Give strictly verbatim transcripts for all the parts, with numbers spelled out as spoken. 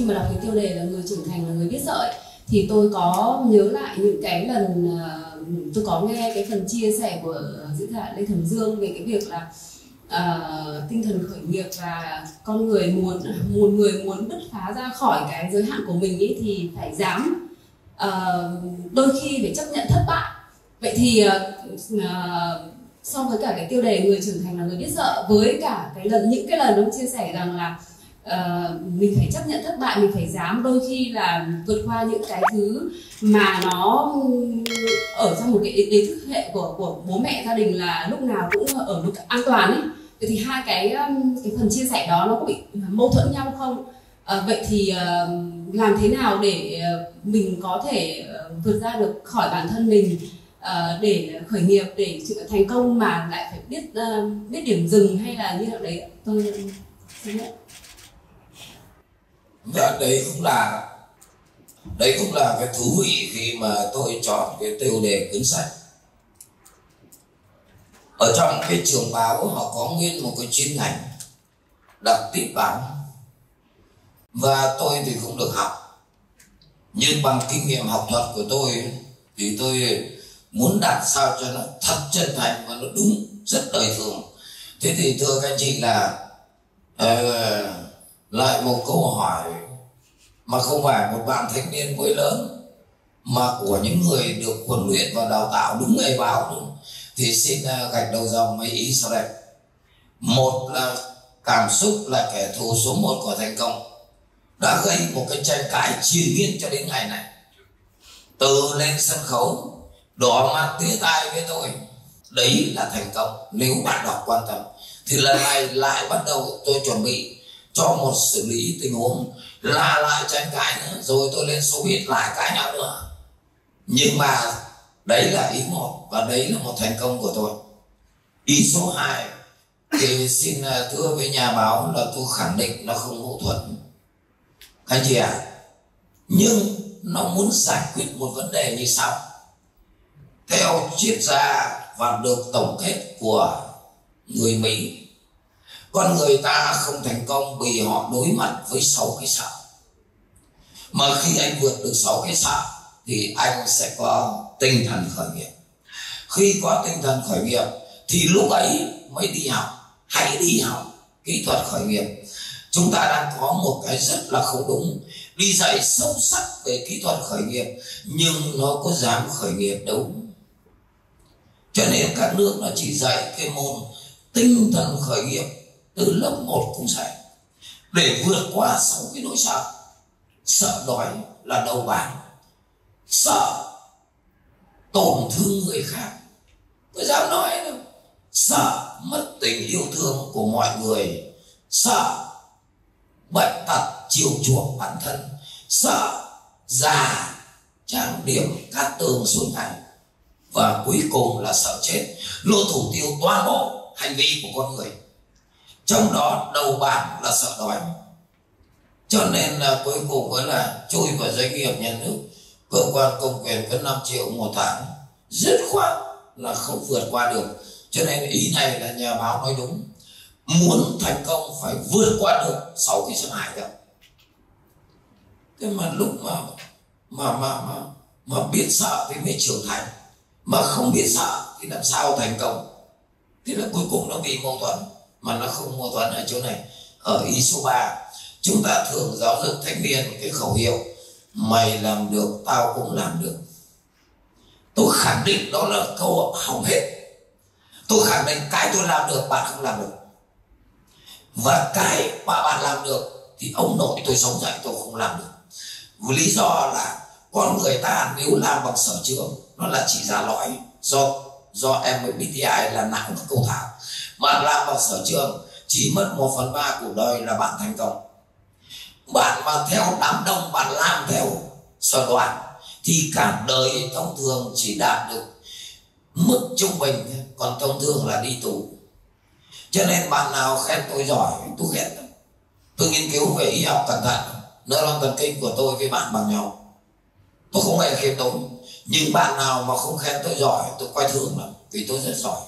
mà đọc cái tiêu đề là người trưởng thành là người biết sợ ấy, thì tôi có nhớ lại những cái lần uh, tôi có nghe cái phần chia sẻ của diễn giả Lê Thẩm Dương về cái việc là uh, tinh thần khởi nghiệp và con người muốn muốn người muốn bứt phá ra khỏi cái giới hạn của mình ấy thì phải dám uh, đôi khi phải chấp nhận thất bại. Vậy thì uh, uh, so với cả cái tiêu đề người trưởng thành là người biết sợ, với cả cái lần những cái lần ông chia sẻ rằng là uh, mình phải chấp nhận thất bại, mình phải dám đôi khi là vượt qua những cái thứ mà nó ở trong một cái ý thức hệ của của bố mẹ gia đình là lúc nào cũng ở mức an toàn ấy. Vậy thì hai cái cái phần chia sẻ đó nó có bị mâu thuẫn nhau không? Uh, vậy thì uh, làm thế nào để uh, mình có thể uh, vượt ra được khỏi bản thân mình Uh, để khởi nghiệp, để thành công mà lại phải biết uh, biết điểm dừng hay là như nào đấy, tôi dạ, đấy cũng là đấy cũng là cái thú vị khi mà tôi chọn cái tiêu đề cuốn sách. Ở trong cái trường báo họ có nguyên một cái chuyên ngành đặc tiếp báo, và tôi thì không được học, nhưng bằng kinh nghiệm học thuật của tôi thì tôi muốn đặt sao cho nó thật chân thành và nó đúng, rất đời thường. Thế thì thưa các anh chị là uh, lại một câu hỏi mà không phải một bạn thanh niên mới lớn, mà của những người được huấn luyện và đào tạo đúng nghề báo luôn. Thì xin uh, gạch đầu dòng mấy ý sau đây. Một là cảm xúc là kẻ thù số một của thành công, đã gây một cái tranh cãi triền miên cho đến ngày này. Từ lên sân khấu đỏ mặt tía tai với tôi, đấy là thành công. Nếu bạn đọc quan tâm thì lần này lại bắt đầu tôi chuẩn bị cho một xử lý tình huống là lại tranh cãi nữa, rồi tôi lên số biết lại cãi nhau nữa. Nhưng mà đấy là ý một, và đấy là một thành công của tôi. Ý số hai thì xin thưa với nhà báo là tôi khẳng định nó không mâu thuẫn anh chị ạ, à. Nhưng nó muốn giải quyết một vấn đề như sau. Theo triết gia và được tổng kết của người Mỹ, con người ta không thành công vì họ đối mặt với sáu cái sợ. Mà khi anh vượt được sáu cái sợ thì anh sẽ có tinh thần khởi nghiệp. Khi có tinh thần khởi nghiệp thì lúc ấy mới đi học. Hãy đi học kỹ thuật khởi nghiệp. Chúng ta đang có một cái rất là không đúng, đi dạy sâu sắc về kỹ thuật khởi nghiệp nhưng nó có dám khởi nghiệp đâu. Cho nên các nước nó chỉ dạy cái môn tinh thần khởi nghiệp từ lớp một cũng dạy, để vượt qua sáu cái nỗi sợ. Sợ đói là đầu bảng, sợ tổn thương người khác, tôi dám nói đâu. Sợ mất tình yêu thương của mọi người, sợ bệnh tật chiều chuộng bản thân, sợ già trang điểm cát tường suốt ngày, và cuối cùng là sợ chết. Lô thủ tiêu toàn bộ hành vi của con người, trong đó đầu bảng là sợ đói. Cho nên là cuối cùng vẫn là chui vào doanh nghiệp nhà nước, cơ quan công quyền có năm triệu một tháng, dứt khoát là không vượt qua được. Cho nên ý này là nhà báo nói đúng, muốn thành công phải vượt qua được sáu cái sợ hãi đó. Thế mà lúc mà mà mà mà mà biết sợ thì mới trưởng thành, mà không biết sợ thì làm sao thành công. Thế là cuối cùng nó bị mâu thuẫn, mà nó không mâu thuẫn ở chỗ này. Ở ý số ba, chúng ta thường giáo dục thanh niên cái khẩu hiệu mày làm được tao cũng làm được. Tôi khẳng định đó là câu hỏng hết. Tôi khẳng định cái tôi làm được bạn không làm được, và cái mà bạn làm được thì ông nội tôi sống dậy tôi không làm được. Vì lý do là con người ta nếu làm bằng sở trường nó là chỉ ra lõi, do do em bê tê i là não nó cầu thảo, mà làm bằng sở trường chỉ mất một phần ba cuộc đời là bạn thành công. Bạn mà theo đám đông, bạn làm theo sở đoàn thì cả đời thông thường chỉ đạt được mức trung bình, còn thông thường là đi tù. Cho nên bạn nào khen tôi giỏi tôi ghét. Tôi nghiên cứu về y học cẩn thận, neuron thần kinh của tôi với bạn bằng nhau, tôi không hề khiêm tốn. Nhưng bạn nào mà không khen tôi giỏi tôi coi thường lắm, vì tôi rất giỏi.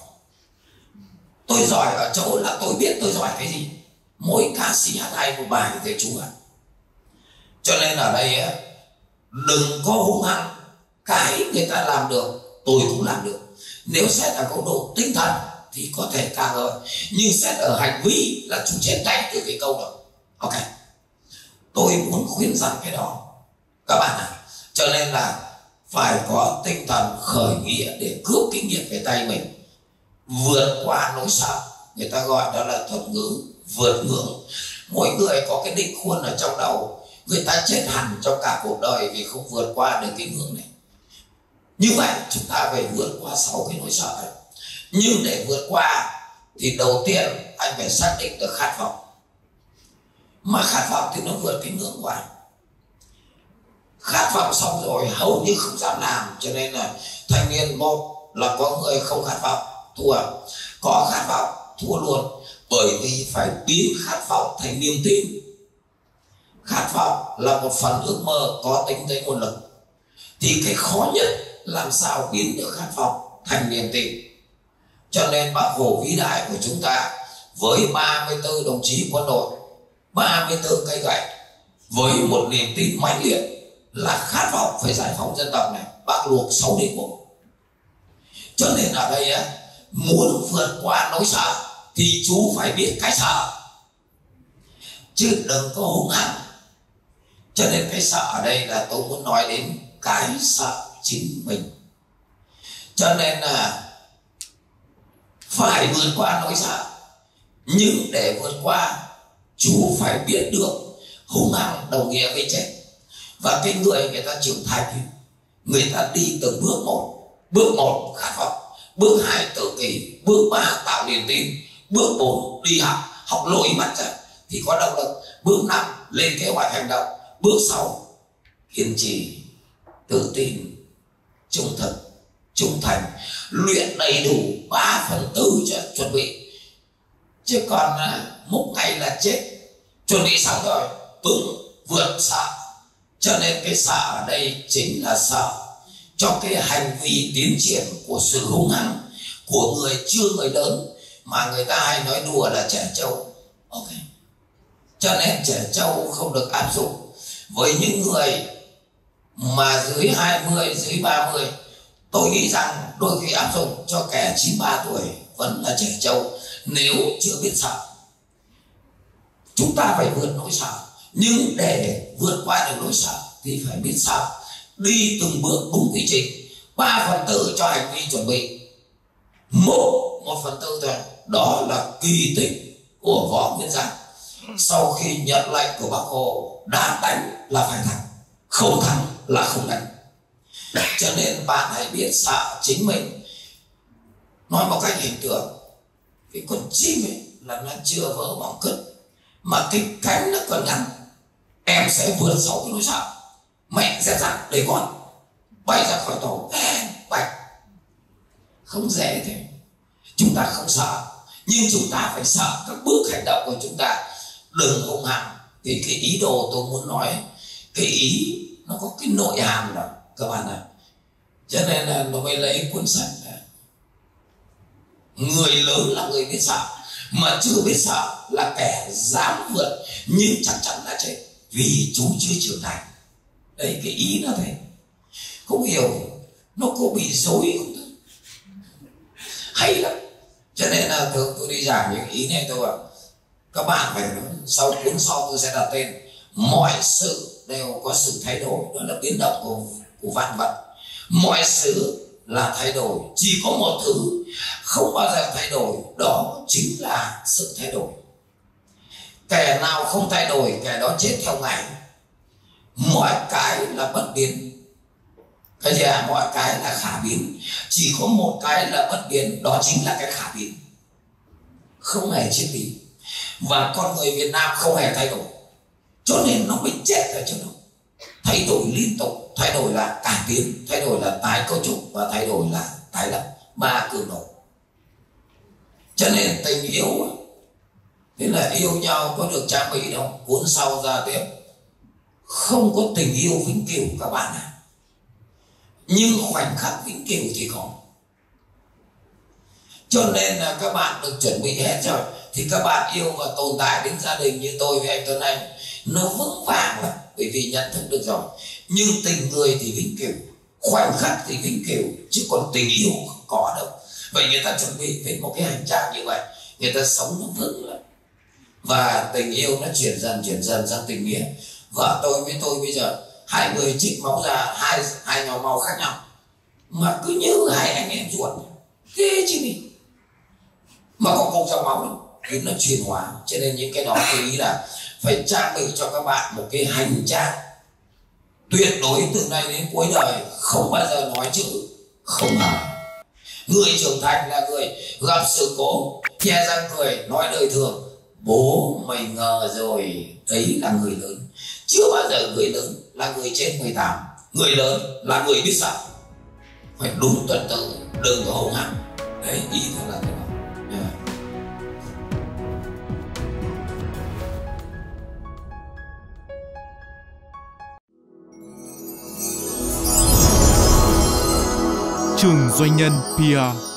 Tôi giỏi ở chỗ là tôi biết tôi giỏi cái gì. Mỗi ca sĩ hát hay một bài thì chú ạ. Cho nên ở đây á, đừng có hung hăng. Cái người ta làm được tôi cũng làm được. Nếu xét ở góc độ tinh thần thì có thể càng hơn, nhưng xét ở hành vi là chúng chết ngay từ cái câu đó. Ok, tôi muốn khuyên rằng cái đó các bạn ạ. Cho nên là phải có tinh thần khởi nghĩa để cướp kinh nghiệm về tay mình, vượt qua nỗi sợ. Người ta gọi đó là thuật ngữ vượt ngưỡng. Mỗi người có cái định khuôn ở trong đầu. Người ta chết hẳn trong cả cuộc đời vì không vượt qua được cái ngưỡng này. Như vậy chúng ta phải vượt qua sáu cái nỗi sợ ấy. Nhưng để vượt qua thì đầu tiên anh phải xác định được khát vọng. Mà khát vọng thì nó vượt cái ngưỡng của anh. Khát vọng xong rồi hầu như không dám làm. Cho nên là thanh niên, một là có người không khát vọng, thua. Có khát vọng, thua luôn. Bởi vì phải biến khát vọng thành niềm tin. Khát vọng là một phần ước mơ có tính tới nguồn lực. Thì cái khó nhất làm sao biến được khát vọng thành niềm tin. Cho nên Bác Hồ vĩ đại của chúng ta với ba mươi tư đồng chí quân đội, ba mươi tư cây gậy, với một niềm tin mãnh liệt là khát vọng phải giải phóng dân tộc này, Bác luộc sáu đỉnh bộ. Cho nên ở đây á, muốn vượt qua nỗi sợ thì chú phải biết cái sợ, chứ đừng có hung hăng. Cho nên cái sợ ở đây là tôi muốn nói đến cái sợ chính mình. Cho nên là phải vượt qua nỗi sợ. Nhưng để vượt qua, chú phải biết được hung hăng đồng nghĩa với chết. Và cái người người ta trưởng thành, người ta đi từng bước một. Bước một khát vọng, bước hai tự kỷ, bước ba tạo niềm tin, bước bốn đi học, học lỗi mặt ra thì có động lực, bước năm lên kế hoạch hành động, bước sáu kiên trì, tự tin, trung thực, trung thành, luyện đầy đủ ba phần tư cho chuẩn bị. Chứ còn múc ngay là chết. Chuẩn bị xong rồi bừng vượt sợ. Cho nên cái sợ ở đây chính là sợ cho cái hành vi tiến triển của sự hung hăng của người chưa người lớn, mà người ta hay nói đùa là trẻ trâu. Ok, cho nên trẻ trâu không được áp dụng với những người mà dưới hai mươi, dưới ba mươi. Tôi nghĩ rằng đôi khi áp dụng cho kẻ chín mươi ba tuổi vẫn là trẻ trâu nếu chưa biết sợ. Chúng ta phải vượt nỗi sợ, nhưng để vượt qua được nỗi sợ thì phải biết sợ, đi từng bước đúng quy trình. Ba phần tư cho hành vi chuẩn bị, một một phần tư thôi. Đó là kỳ tích của Võ Nguyên Giáp. Sau khi nhận lệnh của Bác Hồ, đã đánh là phải thắng, không thắng là không đánh. Cho nên bạn hãy biết sợ chính mình. Nói một cách hình tượng, cái con chim ấy là nó chưa vỡ bỏng cứt, mà cái cánh nó còn ngắn. Em sẽ vượt sau cái nỗi sợ. Mẹ sẽ dặn để con bay ra khỏi tổ, bay. Không dễ thế. Chúng ta không sợ, nhưng chúng ta phải sợ các bước hành động của chúng ta. Đừng hung hăng. Thì cái ý đồ tôi muốn nói, cái ý nó có cái nội hàm đó các bạn ạ. Cho nên là nó mới lấy cuốn sách là người lớn là người biết sợ, mà chưa biết sợ là kẻ dám vượt nhưng chắc chắn là chết, vì chú chưa trưởng thành. Đấy, cái ý nó thế. Không hiểu nó có bị dối không thôi. Hay lắm. Cho nên là thường tôi đi giảng những ý này, tôi bảo các bạn phải, sau cuốn sau tôi sẽ đặt tên mọi sự đều có sự thay đổi. Đó là biến động của, của vạn vật. Mọi sự là thay đổi, chỉ có một thứ không bao giờ thay đổi, đó chính là sự thay đổi. Kẻ nào không thay đổi, kẻ đó chết theo ngày. Mọi cái là bất biến, cái gì à? Mọi cái là khả biến, chỉ có một cái là bất biến, đó chính là cái khả biến, không hề chết biến. Và con người Việt Nam không hề thay đổi, cho nên nó bị chết ở chỗ đó. Thay đổi liên tục, thay đổi là cải tiến, thay đổi là tái cấu trúc, và thay đổi là tái lập, ba cường độ. Cho nên tình yêu, thế là yêu nhau có được trang bị đâu. Cuốn sau ra tiếp, không có tình yêu vĩnh cửu các bạn ạ, nhưng khoảnh khắc vĩnh cửu thì có. Cho nên là các bạn được chuẩn bị hết rồi, thì các bạn yêu và tồn tại đến gia đình như tôi với anh Tuấn Anh, nó vững vàng lắm. bởi vì nhận thức được rồi. Nhưng tình người thì vĩnh cửu, khoảnh khắc thì vĩnh cửu, chứ còn tình yêu không có đâu. Vậy người ta chuẩn bị với một cái hành trang như vậy, người ta sống nó vững lắm, và tình yêu nó chuyển dần chuyển dần sang tình nghĩa. Vợ tôi với tôi bây giờ hai người trích máu ra hai hai nhóm máu khác nhau mà cứ như hai anh em ruột, thế chứ gì mà có cùng dòng máu đâu, nhưng nó chuyển hóa. Cho nên những cái đó tôi nghĩ là phải trang bị cho các bạn một cái hành trang tuyệt đối từ nay đến cuối đời không bao giờ nói chữ không hả. Người trưởng thành là người gặp sự cố che răng cười, nói đời thường bố mày ngờ rồi, đấy là người lớn. Chưa bao giờ người lớn là người trên mười tám, người lớn là người biết sợ, phải đúng tuần tự, đừng có hung hăng. Đấy, ý thật là thế nào. Yeah. Trường Doanh nhân pê e rờ